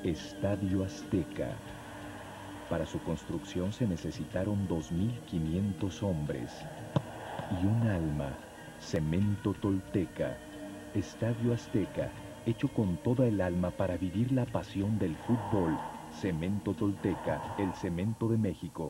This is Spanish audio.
Estadio Azteca. Para su construcción se necesitaron 2.500 hombres y un alma, cemento tolteca. Estadio Azteca, hecho con toda el alma para vivir la pasión del fútbol. Cemento tolteca, el cemento de México.